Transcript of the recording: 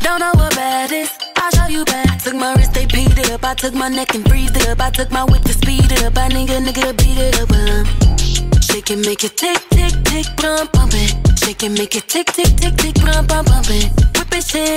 Don't know what bad is, I'll show you bad. I took my wrist, they beat it up. I took my neck and freeze it up. I took my whip to speed it up. I nigga beat it up. Shake it, make it tick, tick, tick, brum, bump it. Shake it, make it tick, tick, tick, tick, brum, bum, bump it. Whip it, shit.